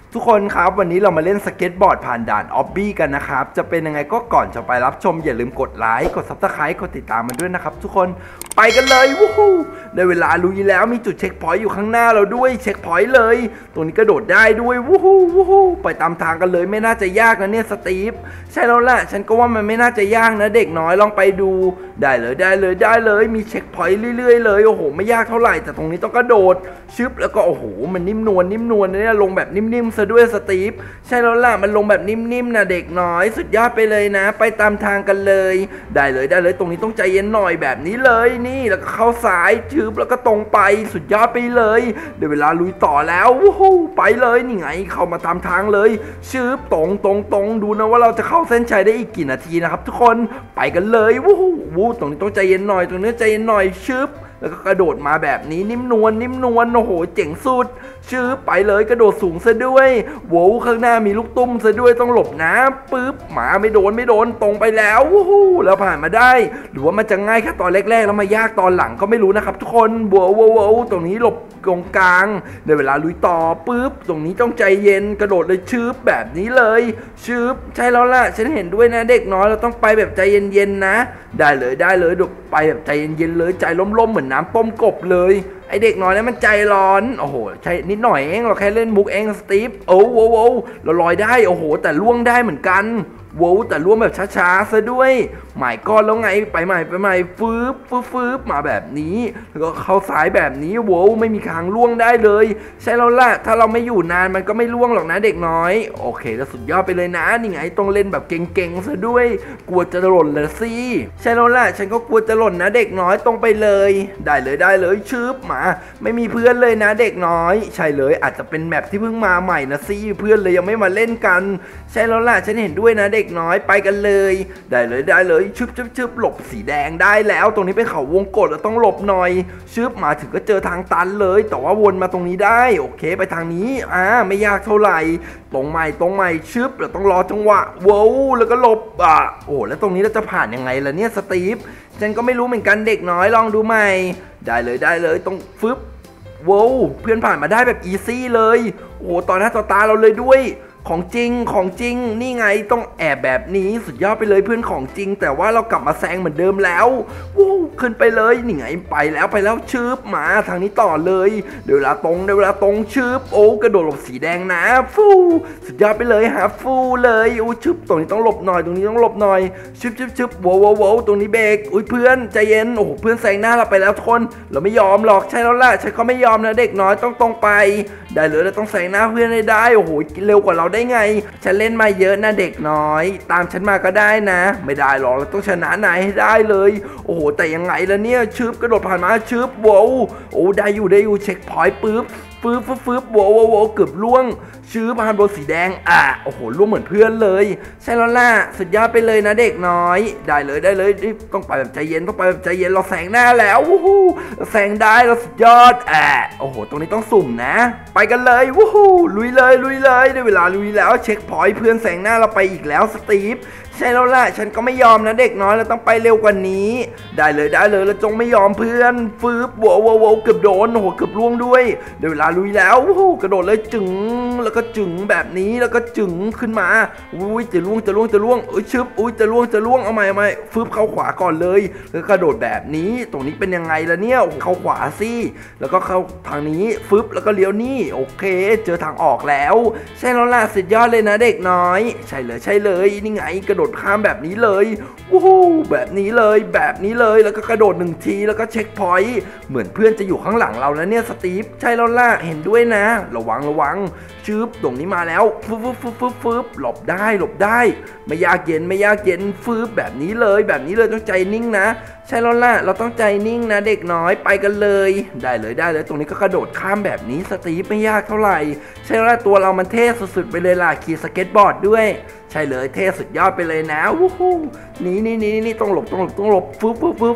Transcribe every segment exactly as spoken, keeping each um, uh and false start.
ทุกคนครับวันนี้เรามาเล่นสเก็ตบอร์ดผ่านด่านออบบี้กันนะครับจะเป็นยังไงก็ก่อนจะไปรับชมอย่าลืมกดไลค์กดซับสไครต์กดติดตามมันด้วยนะครับทุกคนไปกันเลยวู้ฮู้ได้เวลาลุยแล้วมีจุดเช็คพอยต์อยู่ข้างหน้าเราด้วยเช็คพอยต์เลยตรงนี้กระโดดได้ด้วยวู้ฮู้วู้ฮู้ไปตามทางกันเลยไม่น่าจะยากนะเนี่ยสตีฟใช่แล้วแหละฉันก็ว่ามันไม่น่าจะยากนะเด็กน้อยลองไปดูได้เลยได้เลยได้เลยมีเช็คพอยต์เรื่อยๆเลยโอ้โหไม่ยากเท่าไหร่แต่ตรงนี้ต้องกระโดดชึบแล้วก็โอ้โหมันนิ่มนวลนิ่มนวลเนี่ยลงแบบนิ่มๆซะด้วยสตีฟใช่แล้วล่ะมันลงแบบนิ่มๆนะเด็กน้อยสุดยอดไปเลยนะไปตามทางกันเลยได้เลยได้เลยตรงนี้ต้องใจเย็นหน่อยแบบนี้เลยนี่แล้วก็เข้าซ้ายชึบแล้วก็ตรงไปสุดยอดไปเลยเดี๋ยวเวลาลุยต่อแล้ววู้ฮู้ไปเลยนี่ไงเข้ามาตามทางเลยชึบตรงตรงตรงดูนะว่าเราจะเข้าเส้นชัยได้อีกกี่นาทีนะครับทุกคนไปกันเลยวู้ฮู้วู้ตรงนี้ต้องใจเย็นหน่อยตรงนี้ใจเย็นหน่อยชึบแล้วก็กระโดดมาแบบนี้นิ่มนวลนิ่มนวลโอ้โหเจ๋งสุดชื้อไปเลยกระโดดสูงซะด้วยโว้ข้างหน้ามีลูกตุ้มซะด้วยต้องหลบนะปึ๊บหมาไม่โดนไม่โดนตรงไปแล้ววู้ฮู้แล้วผ่านมาได้หรือว่ามันจะง่ายแค่ตอนแรกๆแล้วมายากตอนหลังก็ไม่รู้นะครับทุกคนโว้โว้โว้ตรงนี้หลบตรงกลางในเวลาลุยต่อปึ๊บตรงนี้ต้องใจเย็นกระโดดเลยชื้อแบบนี้เลยชื้อใช่แล้วล่ะฉันเห็นด้วยนะเด็กน้อยเราต้องไปแบบใจเย็นๆนะได้เลยได้เลยดูไปแบบใจเย็นๆเลยใจล้มๆเหมือนน้ำต้มกบเลยไอเด็กน้อยนี่มันใจร้อนโอ้โหใช่นิดหน่อยเองเราแค่เล่นมุกเองสตีฟโอ้โหโอ้เราลอยได้โอ้โหแต่ล่วงได้เหมือนกันโว้แต่ล่วงแบบช้าๆซะด้วยหมายก้อนแล้วไงไปใหม่ไปใหม่ฟืบฟืบฟืบมาแบบนี้แล้วก็เข้าสายแบบนี้โว้ไม่มีทางล่วงได้เลยใช่แล้วล่ะถ้าเราไม่อยู่นานมันก็ไม่ล่วงหรอกนะเด็กน้อยโอเคแล้วสุดยอดไปเลยนะนี่ไงต้องเล่นแบบเก่งๆซะด้วยกลัวจะหล่นเลยสิใช่แล้วล่ะฉันก็กลัวจะหล่นนะเด็กน้อยตรงไปเลยได้เลยได้เลยชืบมาไม่มีเพื่อนเลยนะเด็กน้อยใช่เลยอาจจะเป็นแมปที่เพิ่งมาใหม่นะสิเพื่อนเลยยังไม่มาเล่นกันใช่แล้วล่ะฉันเห็นด้วยนะเด็กน้อยไปกันเลยได้เลยได้เลยชึบชึบชึบหลบสีแดงได้แล้วตรงนี้เป็นเขาวงกตแล้วต้องหลบหน่อยชึบมาถึงก็เจอทางตันเลยแต่ว่าวนมาตรงนี้ได้โอเคไปทางนี้อ่าไม่ยากเท่าไหร่ตรงใหม่ตรงใหม่ชึบเราต้องรอจังหวะว้าวแล้วก็หลบอ่ะโอ้แล้วตรงนี้เราจะผ่านยังไงล่ะเนี่ยสตีฟฉันก็ไม่รู้เหมือนกันเด็กน้อยลองดูใหม่ได้เลยได้เลยต้องฟึบว้าวเพื่อนผ่านมาได้แบบอีซี่เลยโอ้ต่อหน้าต่อตาเราเลยด้วยของจริงของจริงนี่ไงต้องแอบแบบนี้สุดยอดไปเลยเพื่อนของจริงแต่ว่าเรากลับมาแซงเหมือนเดิมแล้ววู้ขึ้นไปเลยนี่ไงไปแล้วไปแล้วชืบมาทางนี้ต่อเลยเดี๋ยวเวลาตรงเดี๋ยวเวลาตรงชืบโอ้กระโดดหลบสีแดงนะฟูสุดยอดไปเลยฮะฟูเลยโอ้ชืบตรงนี้ต้องหลบหน่อยตรงนี้ต้องหลบหน่อยชึบชึบชึบโว้โว้โว้ตรงนี้เบรกอุ้ยเพื่อนใจเย็นโอ้โหเพื่อนแซงหน้าเราไปแล้วทุกคนเราไม่ยอมหรอกใช่แล้วล่ะฉันก็ไม่ยอมนะเด็กน้อยต้องตรงไปได้เลยเราต้องแซงหน้าเพื่อนให้ได้โอ้โหเร็วกว่าเราได้ไงฉันเล่นมาเยอะนะเด็กน้อยตามฉันมาก็ได้นะไม่ได้หรอกเราต้องชนะนายให้ได้เลยโอ้โหแต่ยังไงล่ะเนี่ยชึบกระโดดผ่านมาชึบโว้โอ้ได้อยู่ได้อยู่เช็คพอยต์ปึ๊บฟืบฟืบฟืบโว้โว้เกือบล่วงชื้อผ่านบนสีแดงอ่ะโอ้โหล่วงเหมือนเพื่อนเลยใช่แล้วล่ะสุดยอดไปเลยนะเด็กน้อยได้เลยได้เลยต้องไปแบบใจเย็นต้องไปแบบใจเย็นเราแซงหน้าแล้ววู้ฮู้แซงได้เราสุดยอดอ่ะโอ้โหตรงนี้ต้องสุ่มนะไปกันเลยวู้ฮู้ลุยเลยลุยเลยได้เวลาลุยแล้วเช็คพอยต์เพื่อนแซงหน้าเราไปอีกแล้วสตีฟใช่แล้วล่ะฉันก็ไม่ยอมนะเด็กน้อยเราต้องไปเร็วกว่านี้ได้เลยได้เลยเราจงไม่ยอมเพื่อนฟืบโว้โว้โว้เกือบโดนโอ้โหเกือบล่วงด้วยเดี๋ยวเวลาลุยแล้วโอ้โหกระโดดเลยจึงแล้วก็จึงแบบนี้แล้วก็จึงขึ้นมาอุ้ยจะล่วงจะล่วงจะล่วงเอ้ยชึบอุ้ยจะล่วงจะล่วงเอาใหม่เอาใหม่ฟืบเข้าขวาก่อนเลยแล้วกระโดดแบบนี้ตรงนี้เป็นยังไงล่ะเนี่ยเข้าขวาสิแล้วก็เข้าทางนี้ฟืบแล้วก็เลี้ยวนี่โอเคเจอทางออกแล้วใช่แล้วล่ะสุดยอดเลยนะเด็กน้อยใช่เลยใช่เลยนี่ไงกระโดดข้ามแบบนี้เลยวู้ฮู้แบบนี้เลยแบบนี้เลยแล้วก็กระโดดหนึ่งทีแล้วก็เช็คพอยต์เหมือนเพื่อนจะอยู่ข้างหลังเราแล้วเนี่ยสตีฟใช่แล้วล่ะเห็นด้วยนะระวังระวังชืบตรงนี้มาแล้วฟึบฟึบฟึบฟึบฟึบหลบได้หลบได้ไม่ยากเย็นไม่ยากเย็นฟึบแบบนี้เลยแบบนี้เลยต้องใจนิ่งนะใช่แล้วล่ะเราต้องใจนิ่งนะเด็กน้อยไปกันเลยได้เลยได้เลยตรงนี้ก็กระโดดข้ามแบบนี้สตีฟไม่ยากเท่าไหร่ใช่แล้วตัวเรามันเท่สุดๆไปเลยล่ะขี่สเก็ตบอร์ดด้วยใช่เลยเท่สุดยอดไปเลยนะวู้ฮู้นี่นี่นี่นี่ต้องหลบต้องหลบต้องหลบฟึบฟึบฟึบ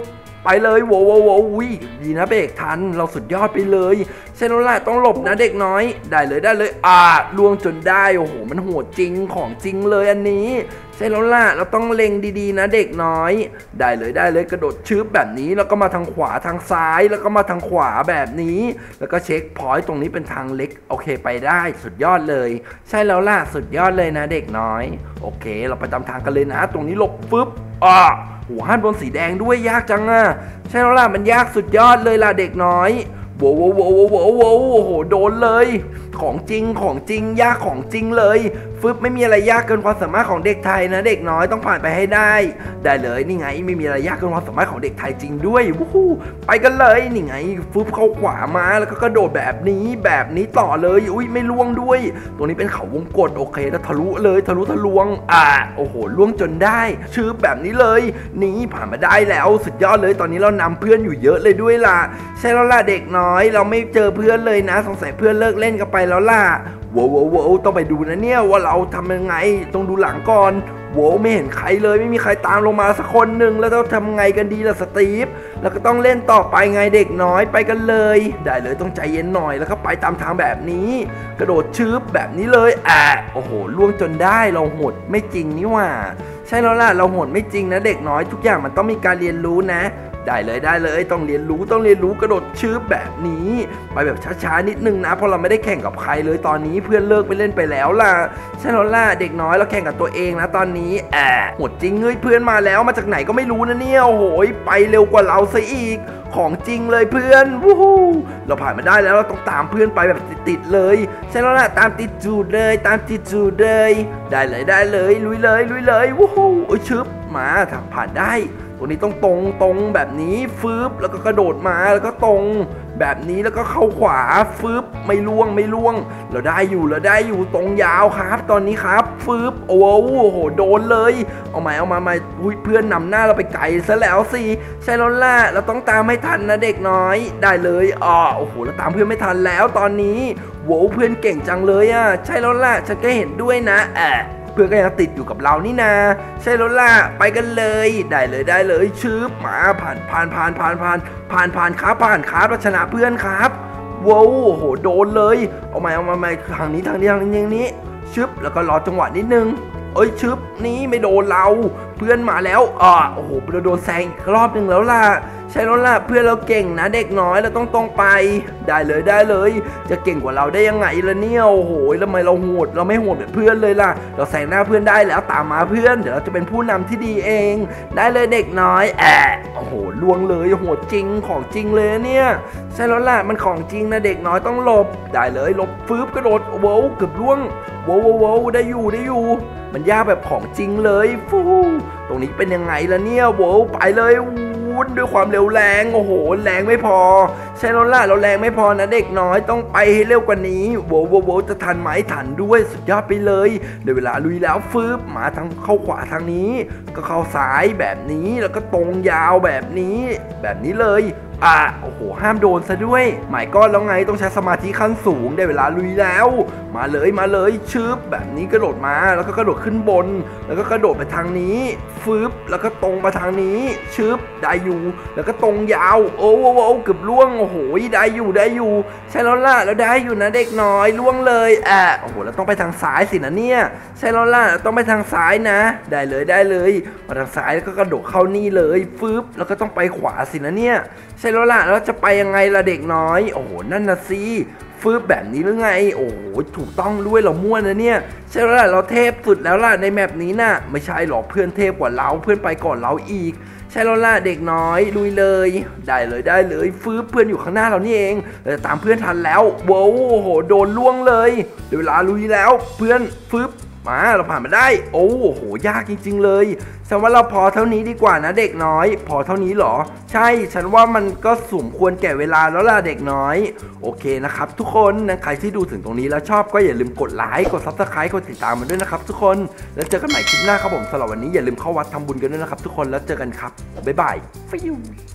ไปเลยโว้โว้โว้วิดีนะเบรกทันเราสุดยอดไปเลยใช่แล้วล่ะต้องหลบนะเด็กน้อยได้เลยได้เลยอ่าล่วงจนได้โอ้โหมันโหดจริงของจริงเลยอันนี้ใช่แล้วล่ะเราต้องเล็งดีๆนะเด็กน้อยได้เลยได้เลยกระโดดชึบแบบนี้แล้วก็มาทางขวาทางซ้ายแล้วก็มาทางขวาแบบนี้แล้วก็เช็คพอยต์ตรงนี้เป็นทางเล็กโอเคไปได้สุดยอดเลยใช่แล้วล่ะสุดยอดเลยนะเด็กน้อยโอเคเราไปตามทางกันเลยนะตรงนี้หลบฟึบอ่าหัวห้ามโดนสีแดงด้วยยากจังอ่ะใช่แล้วล่ะมันยากสุดยอดเลยล่ะเด็กน้อยโว้โว้โว้โว้โว้โอ้โหโดนเลยของจริงของจริงยากของจริงเลยฟึบไม่มีอะไรยากเกินความสามารถของเด็กไทยนะเด็กน้อยต้องผ่านไปให้ได้ได้เลยนี่ไงไม่มีอะไรยากเกินความสามารถของเด็กไทยจริงด้วยวู้ฮู้ไปกันเลยนี่ไงฟึบเข้าขวามาแล้วก็กระโดดแบบนี้แบบนี้ต่อเลยอุ้ยไม่ล่วงด้วยตรงนี้เป็นเขาวงกตโอเคแล้วทะลุเลยทะลุทะลวงอ่าโอ้โหล่วงจนได้ชื่อแบบนี้เลยนี่ผ่านมาได้แล้วสุดยอดเลยตอนนี้เรานำเพื่อนอยู่เยอะเลยด้วยล่ะใช่แล้วล่ะเด็กน้อยเราไม่เจอเพื่อนเลยนะสงสัยเพื่อนเลิกเล่นกันไปแล้วล่ะโว้โว้โว้ต้องไปดูนะเนี่ยว่าเราทำยังไงต้องดูหลังก่อนโว้ไม่เห็นใครเลยไม่มีใครตามลงมาสักคนหนึ่งแล้วต้องทำไงกันดีล่ะสตีฟแล้วก็ต้องเล่นต่อไปไงเด็กน้อยไปกันเลยได้เลยต้องใจเย็นหน่อยแล้วก็ไปตามทางแบบนี้กระโดดชืบแบบนี้เลยอ่ะโอ้โหล่วงจนได้เราโหดไม่จริงนี่หว่าใช่แล้วล่ะเราโหดไม่จริงนะเด็กน้อยทุกอย่างมันต้องมีการเรียนรู้นะได้เลยได้เลยต้องเรียนรู้ต้องเรียนรู้กระโดดชืบแบบนี้ไปแบบช้าๆนิดนึงนะเพราะเราไม่ได้แข่งกับใครเลยตอนนี้เพื่อนเลิกไปเล่นไปแล้วล่ะใช่แล้วล่ะเด็กน้อยเราแข่งกับตัวเองนะตอนนี้แอบหมดจริงเงยเพื่อนมาแล้วมาจากไหนก็ไม่รู้นะเนี่ยโอ้โหไปเร็วกว่าเราซะอีกของจริงเลยเพื่อนวู้ฮู้เราผ่านมาได้แล้วเราต้องตามเพื่อนไปแบบติดๆเลยใช่แล้วล่ะตามติดจูดเลยตามติดจูดเลยได้เลยได้เลยลุยเลยลุยเลยวู้ฮู้โอ้ยชึบมาถ้าผ่านได้ตรงนี้ต้องตรงตรงแบบนี้ฟืบแล้วก็กระโดดมาแล้วก็ตรงแบบนี้แล้วก็เข้าขวาฟืบไม่ล่วงไม่ล่วงเราได้อยู่เราได้อยู่ตรงยาวครับตอนนี้ครับฟืบโอ้โหโดนเลยเอาใหม่เอามาใหม่เพื่อนนำหน้าเราไปไกลซะแล้วสิใช่แล้วล่ะเราต้องตามให้ทันนะเด็กน้อยได้เลยอ๋อโอ้โหเราตามเพื่อนไม่ทันแล้วตอนนี้โว้เพื่อนเก่งจังเลยอ่ะใช่แล้วล่ะฉันก็เห็นด้วยนะแอะเพื่อนก็ยังติดอยู่กับเรานี่นาใช่แล้วล่ะไปกันเลยได้เลยได้เลยชืบมาผ่านผ่านผ่านผ่านผ่านผ่านผ่านครับผ่านครับเราชนะเพื่อนครับว้าวโอ้โหโดนเลยเอาใหม่เอามาใหม่ทางนี้ทางนี้ทางนี้ทางนี้ชึบแล้วก็รอจังหวะนิดนึงเอ้ยชึบนี้ไม่โดนเราเพื่อนมาแล้วอ่าโอ้โหเราโดนแซงอีกรอบนึงแล้วล่ะใช่แล้วล่ะเพื่อนเราเก่งนะเด็กน้อยเราต้องตรงไปได้เลยได้เลยจะเก่งกว่าเราได้ยังไงล่ะเนี่ยโอ้โหแล้วทำไมเราโหดเราไม่โหดแบบเพื่อนเลยล่ะเราแซงหน้าเพื่อนได้แล้วตามมาเพื่อนเดี๋ยวเราจะเป็นผู้นำที่ดีเองได้เลยเด็กน้อยแอะโอ้โหล่วงเลยโหดจริงของจริงเลยเนี่ยใช่แล้วล่ะมันของจริงนะเด็กน้อยต้องหลบได้เลยหลบฟืบกระโดดโว้วเกือบล่วงโว้วโว้วได้อยู่ได้อยู่มันยากแบบของจริงเลยฟูตรงนี้เป็นยังไงล่ะเนี่ยโว้วไปเลยวุ่นด้วยความเร็วแรงโอ้โหแรงไม่พอใช่แล้วล่ะเราแรงไม่พอนะเด็กน้อยต้องไปให้เร็วกว่านี้โว้วโว้วจะทันไหมทันด้วยสุดยอดไปเลยในเวลาลุยแล้วฟืบมาทางเข้าขวาทางนี้ก็เข้าซ้ายแบบนี้แล้วก็ตรงยาวแบบนี้แบบนี้เลยอ่ะโอ้โหห้ามโดนซะด้วยหมายก้อนแล้วไงต้องใช้สมาธิขั้นสูงได้เวลาลุยแล้วมาเลยมาเลยชึบแบบนี้กระโดดมาแล้วก็กระโดดขึ้นบนแล้วก็กระโดดไปทางนี้ฟืบแล้วก็ตรงไปทางนี้ชึบได้อยู่แล้วก็ตรงยาวโอ้โหเกือบล่วงโอ้โหได้อยู่ได้อยู่ใช่แล้วล่ะแล้วได้อยู่นะเด็กน้อยล่วงเลยอ่ะโอ้โหแล้วต้องไปทางซ้ายสินะเนี่ยใช่แล้วล่ะต้องไปทางซ้ายนะได้เลยได้เลยมาทางซ้ายแล้วก็กระโดดเข้านี่เลยฟืบแล้วก็ต้องไปขวาสินะเนี่ยใช่แล้วล่ะแล้วจะไปยังไงล่ะเด็กน้อยโอ้โหนั่นนะสิฟืบแบบนี้หรือไงโอ้โหถูกต้องด้วยเราม่วนนะเนี่ยใช่แล้วล่ะเราเทพสุดแล้วล่ะในแมปนี้น่ะไม่ใช่หรอกเพื่อนเทพกว่าเราเพื่อนไปก่อนเราอีกใช่แล้วล่ะเด็กน้อยลุยเลยได้เลยได้เลยฟืบเพื่อนอยู่ข้างหน้าเรานี่เองเราจะตามเพื่อนทันแล้วโว้โอ้โหโดนล่วงเลยเดี๋ยวเวลาลุยแล้วเพื่อนฟืบมาเราผ่านมาได้โอ้โหยากจริงๆเลยฉันว่าเราพอเท่านี้ดีกว่านะเด็กน้อยพอเท่านี้หรอใช่ฉันว่ามันก็สมควรแก่เวลาแล้วล่ะเด็กน้อยโอเคนะครับทุกคนนะใครที่ดูถึงตรงนี้แล้วชอบก็อย่าลืมกดไลค์กดซับสไครต์กดติดตามมันด้วยนะครับทุกคนแล้วเจอกันใหม่คลิปหน้าครับผมสำหรับวันนี้อย่าลืมเข้าวัดทำบุญกันด้วยนะครับทุกคนแล้วเจอกันครับบ๊ายบายฟิว